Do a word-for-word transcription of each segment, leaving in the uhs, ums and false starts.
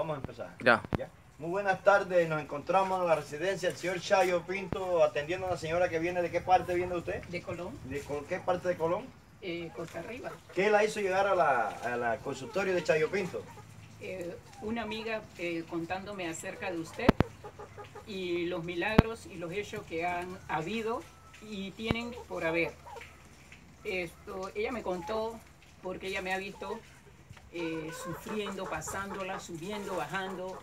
Vamos a empezar. Ya. ¿Ya? Muy buenas tardes, nos encontramos en la residencia del señor Chayo Pinto atendiendo a una señora que viene. ¿De qué parte viene usted? De Colón, ¿De col- qué parte de Colón? eh, Costa Arriba. ¿Qué la hizo llegar a la, a la consultorio de Chayo Pinto? Eh, una amiga eh, contándome acerca de usted y los milagros y los hechos que han habido y tienen por haber. Esto, ella me contó porque ella me ha visto eh, sufriendo, pasándola, subiendo, bajando,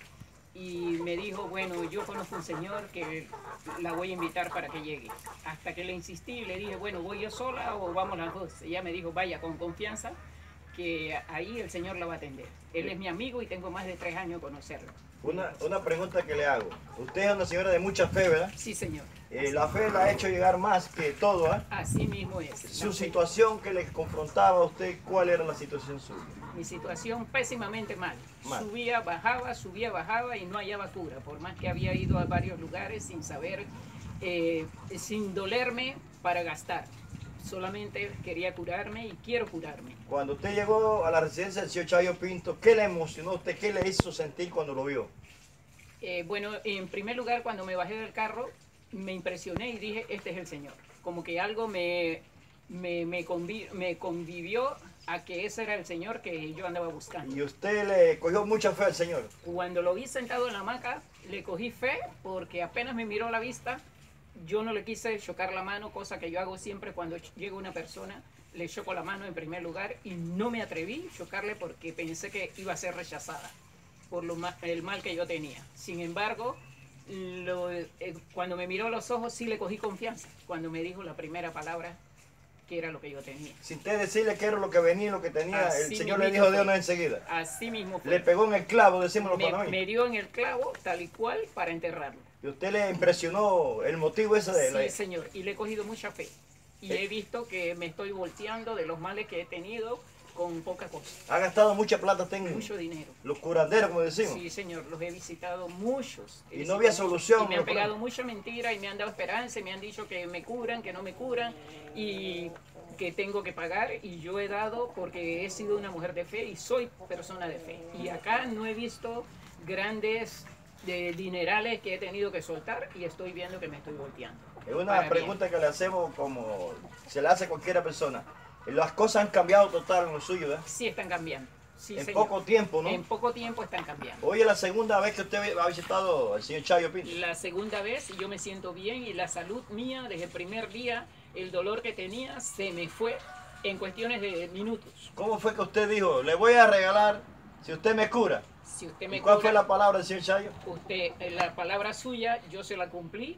y me dijo, bueno, yo conozco un señor que la voy a invitar para que llegue. Hasta que le insistí y le dije, bueno, ¿voy yo sola o vamos las dos? Ella me dijo, vaya con confianza, que ahí el señor la va a atender. Él es mi amigo y tengo más de tres años de conocerlo. Una, una pregunta que le hago. Usted es una señora de mucha fe, ¿verdad? Sí, señor. Eh, la fe la ha hecho llegar más que todo, ¿eh? Así mismo es. Su La fe. situación que le confrontaba a usted, ¿cuál era la situación suya? Mi situación pésimamente mal. Mal. Subía, bajaba, subía, bajaba y no hallaba cura. Por más que había ido a varios lugares sin saber, eh, sin dolerme para gastar. Solamente quería curarme y quiero curarme. Cuando usted llegó a la residencia del señor Chayo Pinto, ¿qué le emocionó a usted? ¿Qué le hizo sentir cuando lo vio? Eh, bueno, en primer lugar, cuando me bajé del carro, me impresioné y dije, este es el Señor. Como que algo me, me, me, convi me convivió a que ese era el Señor que yo andaba buscando. Y usted le cogió mucha fe al Señor. Cuando lo vi sentado en la hamaca, le cogí fe porque apenas me miró a la vista, yo no le quise chocar la mano, cosa que yo hago siempre cuando llega una persona, le choco la mano en primer lugar y no me atreví a chocarle porque pensé que iba a ser rechazada por lo ma el mal que yo tenía. Sin embargo, lo, eh, cuando me miró a los ojos sí le cogí confianza, cuando me dijo la primera palabra que era lo que yo tenía. Sin usted decirle qué era lo que venía y lo que tenía, Así el Señor le mismito dijo de fue. una enseguida. Así mismo fue. Le pegó en el clavo, decimos los me, panameños. me dio en el clavo tal y cual para enterrarlo. Y usted le impresionó el motivo ese de Sí, la... señor, y le he cogido mucha fe. Y he visto que me estoy volteando de los males que he tenido con poca cosa. Ha gastado mucha plata usted en Mucho dinero. los curanderos, como decimos. Sí, señor, los he visitado muchos. He Y no visitado había muchos. solución, Y me ¿no? han pegado mucha mentira y me han dado esperanza y me han dicho que me curan, que no me curan y que tengo que pagar. Y yo he dado porque he sido una mujer de fe y soy persona de fe. Y acá no he visto grandes de dinerales que he tenido que soltar y estoy viendo que me estoy volteando. Es una Para pregunta que le hacemos como se le hace a cualquier persona. Las cosas han cambiado total en lo suyo, ¿verdad? Sí están cambiando. Sí, En señor. poco tiempo, ¿no? En poco tiempo están cambiando. Hoy es la segunda vez que usted ha visitado al señor Chayo Pinto. La segunda vez yo me siento bien y la salud mía desde el primer día, el dolor que tenía se me fue en cuestiones de minutos. ¿Cómo fue que usted dijo, le voy a regalar si usted me cura? Si usted me ¿Y cuál cura, fue la palabra del señor Chayo? usted, la palabra suya, yo se la cumplí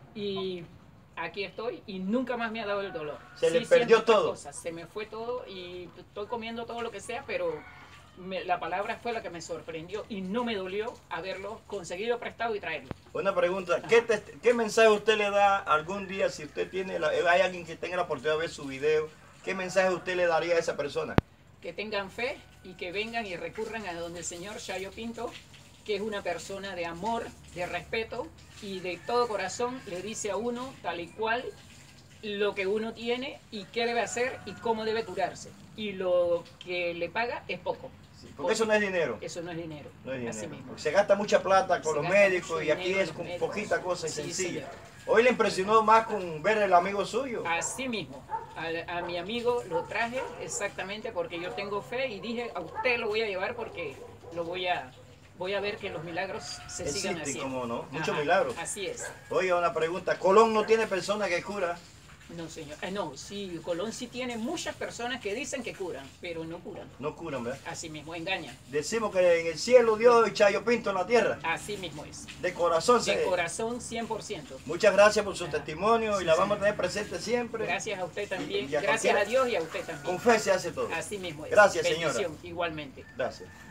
y aquí estoy y nunca más me ha dado el dolor. Se le Sí, perdió siento otras todo. cosas, se me fue todo y estoy comiendo todo lo que sea, pero me- la palabra fue la que me sorprendió y no me dolió haberlo conseguido prestado y traerlo. Una pregunta, ¿qué, test- ¿qué mensaje usted le da algún día si usted tiene, la, hay alguien que tenga la oportunidad de ver su video? ¿Qué mensaje usted le daría a esa persona? Que tengan fe y que vengan y recurran a donde el señor Chayo Pinto, que es una persona de amor, de respeto y de todo corazón le dice a uno tal y cual lo que uno tiene y qué debe hacer y cómo debe curarse. Y lo que le paga es poco. Sí, porque eso no es dinero. Eso no es dinero. No es Así dinero. mismo. Porque se gasta mucha plata con Se los gasta médicos mucho y aquí dinero es en con los médicos. poquita cosa y Sí, sencilla. señor. Hoy le impresionó más con ver el amigo suyo. Así mismo, a, a mi amigo lo traje exactamente porque yo tengo fe y dije, a usted lo voy a llevar porque lo voy a, voy a ver que los milagros se sigan Existen, haciendo. cómo no, muchos Ajá, milagros. Así es. Oiga, una pregunta, ¿Colón no tiene persona que cura? No, señor. Eh, no, sí, Colón sí tiene muchas personas que dicen que curan, pero no curan. No curan, ¿verdad? Así mismo, engañan. Decimos que en el cielo Dios y Chayo Pinto en la tierra. Así mismo es. De corazón. De se- corazón cien por ciento. Muchas gracias por su testimonio y Sí, la sí. vamos a tener presente siempre. Gracias a usted también. Y- y a Gracias cualquiera- a Dios y a usted también. Con fe se hace todo. Así mismo es. Gracias, señora. Bendición, igualmente. Gracias.